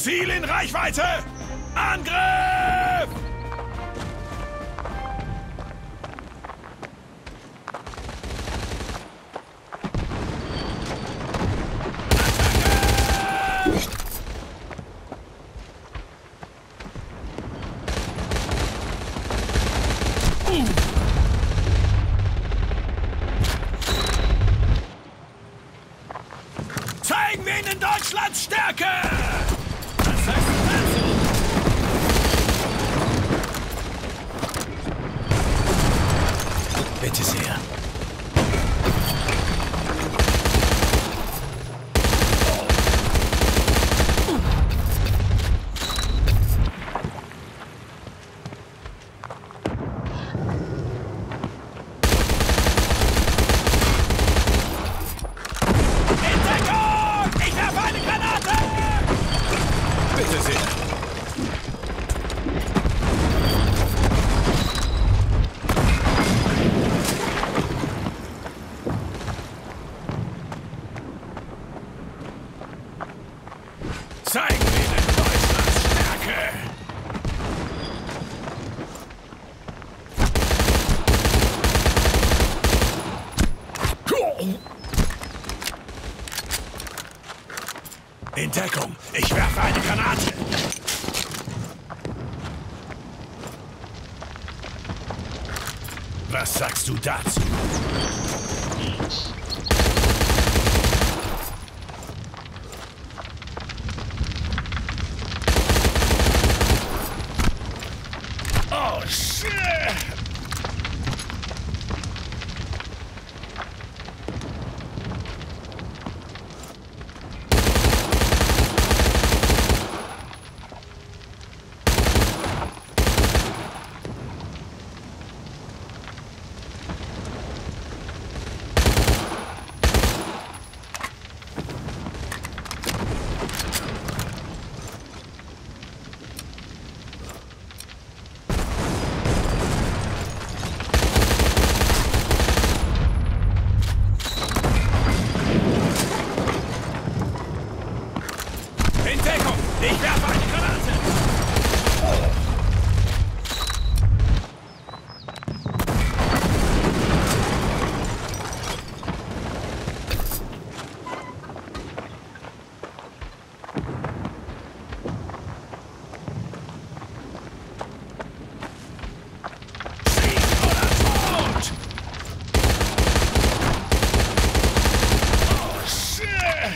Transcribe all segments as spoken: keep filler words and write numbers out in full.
Ziel in Reichweite! Angriff! Zeigen wir ihnen Deutschlands Stärke! Was sagst du dazu? Bitte sehr. Bitte sehr. Zeigen ihnen Deutschlands Stärke! In Deckung! Ich werfe eine Granate! Was sagst du dazu? Oh, shit! Ich werfe eine Granate! Schieß oder tot! Oh, shit!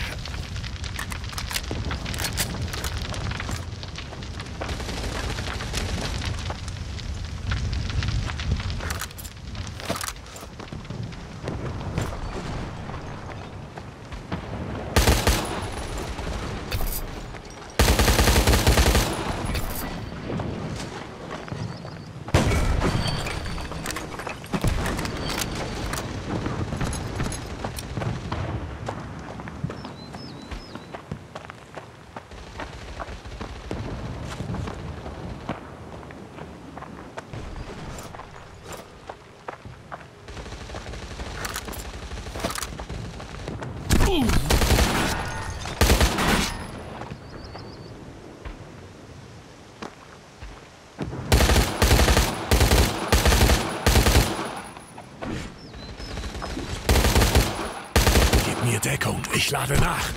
Gib mir Deckung, ich lade nach.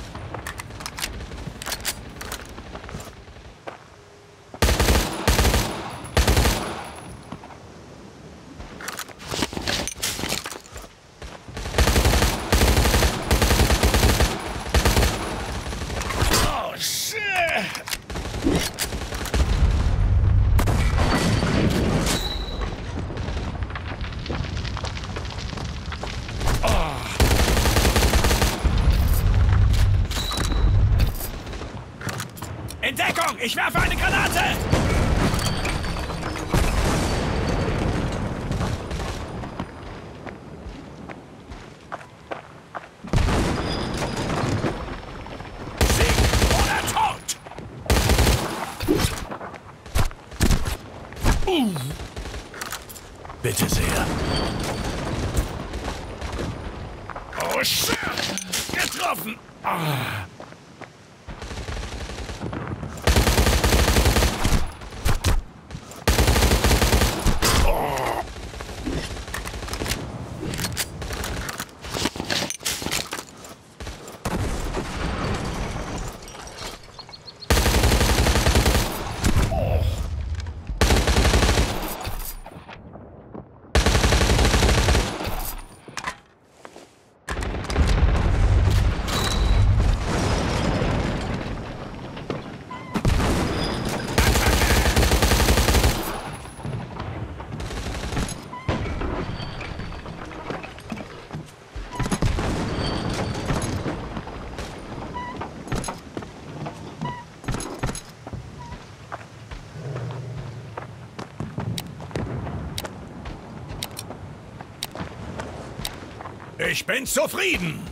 In Deckung! Ich werfe eine Granate! Sieg oder Tod! Uh. Bitte sehr. Oh, shit! Getroffen! Ah. Ich bin zufrieden.